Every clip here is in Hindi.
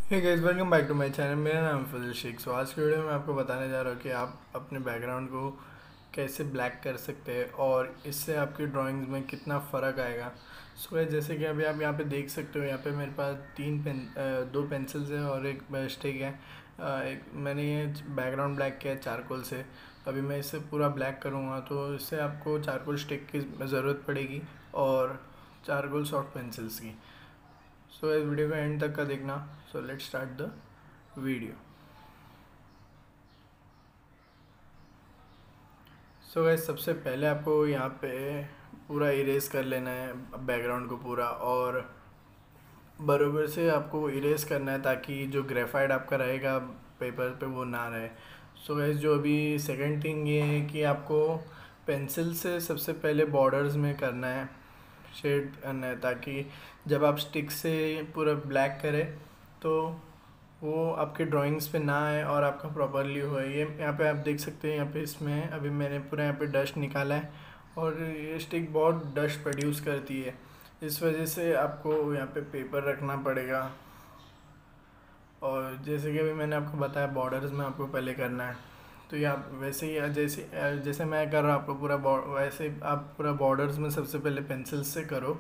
Hey guys, welcome back to my channel. मेरा नाम है फजल शेख। सो आज की वीडियो में आपको बताने जा रहा हूँ कि आप अपने बैकग्राउंड को कैसे ब्लैक कर सकते हैं और इससे आपकी ड्राइंग्स में कितना फ़र्क आएगा। सो गाइस, जैसे कि अभी आप यहाँ पे देख सकते हो, यहाँ पे मेरे पास दो पेंसिल्स हैं और एक स्टिक है। एक मैंने ये बैकग्राउंड ब्लैक किया है चारकोल से। अभी मैं इसे पूरा ब्लैक करूँगा तो इससे आपको चारकोल स्टिक की ज़रूरत पड़ेगी और चारकोल सॉफ्ट पेंसिल्स की। सो इस वीडियो को एंड तक का देखना। So let's start the video. So guys, सबसे पहले आपको यहाँ पे पूरा इरेज कर लेना है बैकग्राउंड को पूरा, और बरोबर से आपको इरेज करना है ताकि जो ग्रेफाइट आपका रहेगा पेपर पे वो ना रहे। सो गाइस, जो अभी सेकंड थिंग ये है कि आपको पेंसिल से सबसे पहले बॉर्डर्स में करना है, शेड करना है, ताकि जब आप स्टिक से पूरा ब्लैक करें तो वो आपके ड्राइंग्स पे ना आए और आपका प्रॉपरली हो। ये यहाँ पे आप देख सकते हैं, यहाँ पे इसमें अभी मैंने पूरा यहाँ पे डस्ट निकाला है और ये स्टिक बहुत डस्ट प्रोड्यूस करती है। इस वजह से आपको यहाँ पे पेपर रखना पड़ेगा। और जैसे कि अभी मैंने आपको बताया, बॉर्डर्स में आपको पहले करना है। तो ये आप वैसे ही जैसे जैसे मैं कर रहा हूँ आपको पूरा वैसे आप पूरा बॉर्डर्स में सबसे पहले पेंसिल से करो।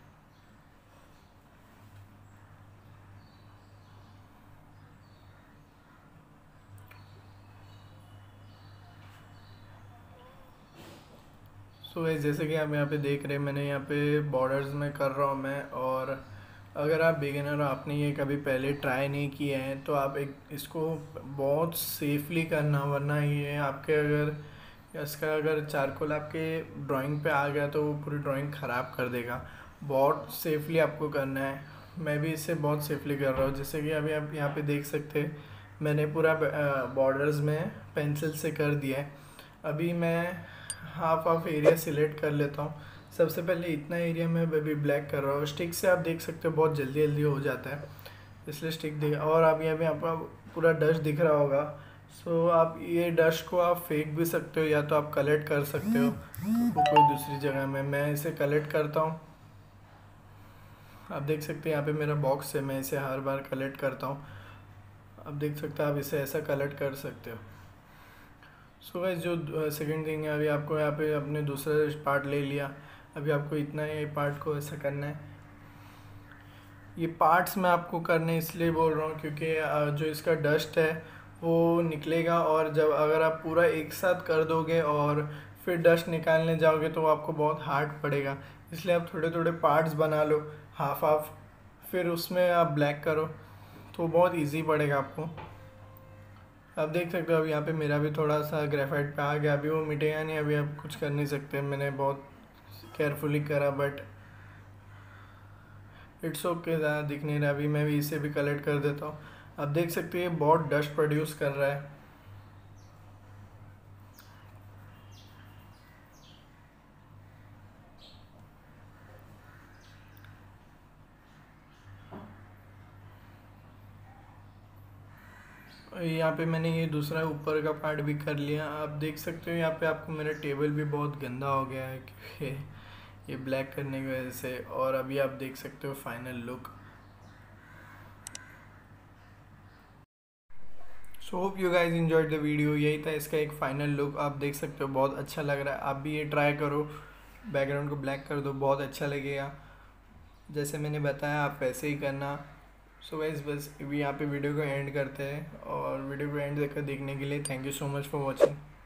सो गाइस, जैसे कि आप यहाँ पे देख रहे हैं, मैंने यहाँ पे बॉर्डर्स में कर रहा हूँ मैं। और अगर आप बिगिनर हो, आपने ये कभी पहले ट्राई नहीं किए हैं, तो आप एक इसको बहुत सेफली करना, वरना ये आपके अगर इसका अगर चारकोल आपके ड्राइंग पे आ गया तो वो पूरी ड्राइंग ख़राब कर देगा। बहुत सेफली आपको करना है। मैं भी इसे बहुत सेफली कर रहा हूँ। जैसे कि अभी आप यहाँ पे देख सकते हैं, मैंने पूरा बॉर्डर्स में पेंसिल से कर दिया है। अभी मैं हाफ हाफ एरिया सिलेक्ट कर लेता हूँ। सबसे पहले इतना एरिया मैं अभी ब्लैक कर रहा हूँ। स्टिक से आप देख सकते हो बहुत जल्दी जल्दी हो जाता है, इसलिए स्टिक देख। और आप यहाँ पे आपका पूरा डस्ट दिख रहा होगा। सो आप ये डस्ट को आप फेंक भी सकते हो या तो आप कलेक्ट कर सकते हो कोई दूसरी जगह में। मैं इसे कलेक्ट करता हूँ। आप देख सकते हैं यहाँ पे मेरा बॉक्स है, मैं इसे हर बार कलेक्ट करता हूँ। आप देख सकते हो, आप इसे ऐसा कलेक्ट कर सकते हो। सो गाइस, जो सेकंड थिंग है, अभी आपको यहाँ पे अपने दूसरा पार्ट ले लिया। अभी आपको इतना ये पार्ट को ऐसा करना है। ये पार्ट्स मैं आपको करने इसलिए बोल रहा हूँ क्योंकि जो इसका डस्ट है वो निकलेगा, और जब अगर आप पूरा एक साथ कर दोगे और फिर डस्ट निकालने जाओगे तो वो आपको बहुत हार्ड पड़ेगा। इसलिए आप थोड़े थोड़े पार्ट्स बना लो, हाफ हाफ, फिर उसमें आप ब्लैक करो तो बहुत इजी पड़ेगा आपको। आप देख सकते हो, अब यहाँ पे मेरा भी थोड़ा सा ग्रेफाइट पे आ गया। अभी वो मिटेगा नहीं, अभी आप कुछ कर नहीं सकते। मैंने बहुत केयरफुली करा, बट इट्स ओके, ज़्यादा दिख नहीं रहा। अभी मैं भी इसे भी कलेक्ट कर देता हूँ। आप देख सकते हैं बहुत डस्ट प्रोड्यूस कर रहा है। यहाँ पे मैंने ये दूसरा ऊपर का पार्ट भी कर लिया। आप देख सकते हो यहाँ पे आपको मेरा टेबल भी बहुत गंदा हो गया है क्योंकि ये ब्लैक करने की वजह से। और अभी आप देख सकते हो final look. So hope you guys enjoyed the video. यही था इसका एक फाइनल लुक। आप देख सकते हो बहुत अच्छा लग रहा है। आप भी ये ट्राई करो, बैकग्राउंड को ब्लैक कर दो, बहुत अच्छा लगेगा। जैसे मैंने बताया आप वैसे ही करना। सो गाइस, बस अभी यहाँ पे वीडियो को एंड करते हैं, और वीडियो को एंड तक देखने के लिए thank you so much for watching.